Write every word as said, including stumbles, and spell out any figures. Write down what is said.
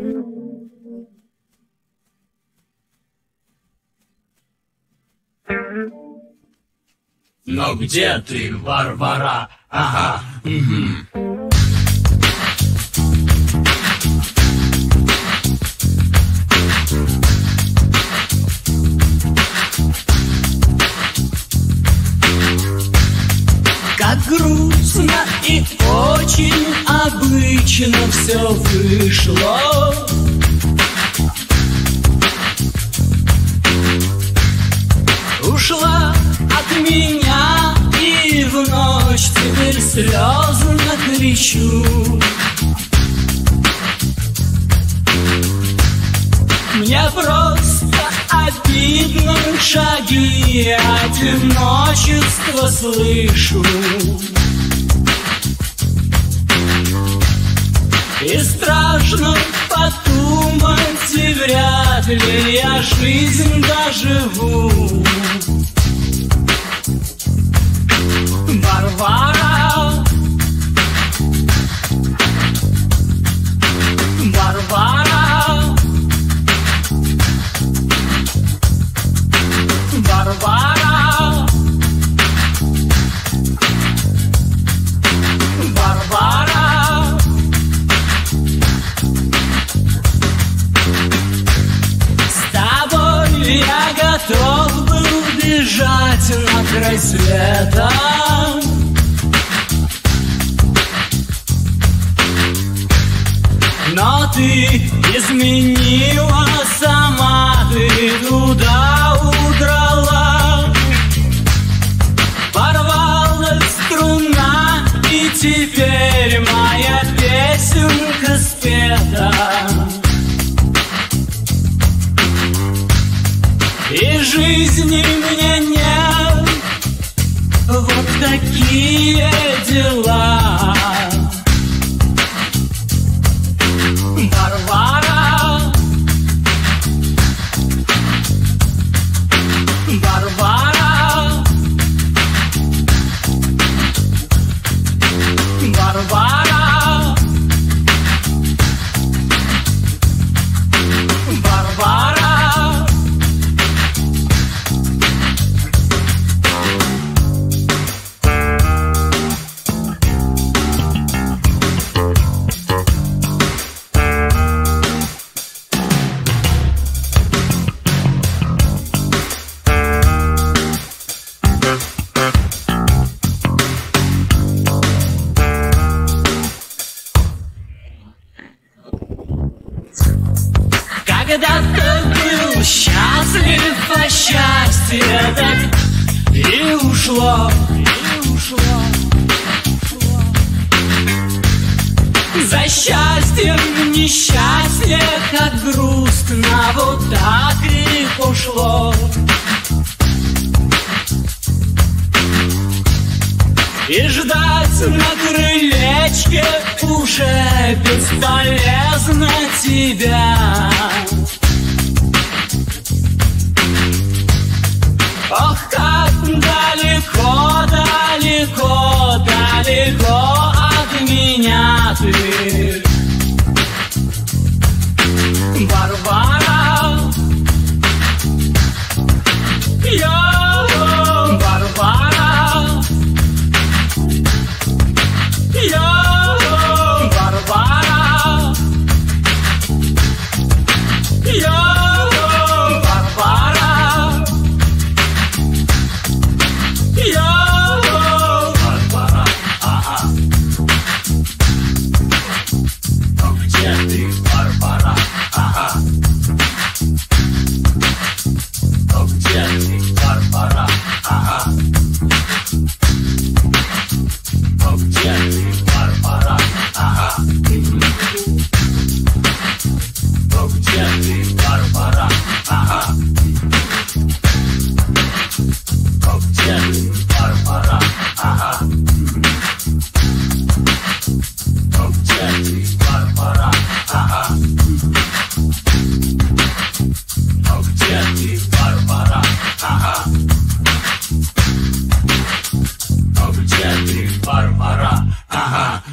Но где ты, Варвара? Ага, угу. Как грустно и очень обычно все вышло. Ушла от меня и в ночь теперь слезно кричу. Мне просто обидно, шаги одиночества слышу. И страшно подумать, и вряд ли я жизнь доживу. Варвара, Варвара, Варвара, Варвара. С тобой я готов был бежать на край света. Но ты изменила, сама ты туда удрала. Порвалась струна, и теперь моя песенка спета. И жизни мне нет, вот такие дела. Варвара, Варвара, Варвара, Варвара. Когда-то был счастлив, а счастье так и ушло, и ушло, ушло. За счастьем несчастье, как грустно, вот так и пошло. И ждать на крылечке уже бесполезно тебя. Ох, как далеко, далеко, далеко от меня ты, Варвара. Я, Варвара. Я, Варвара. Я, Варвара. Я, Варвара. Ага. Но где ты, Варвара? Ага. Но где ты, Варвара? Ага. Но где ты, Варвара? Ага. Но где ты, Варвара? Ага. Но где ты, Варвара? Ага. Но где ты, Варвара? Ага. Но где ты, Варвара? Ага. Но где ты, Варвара? Ага.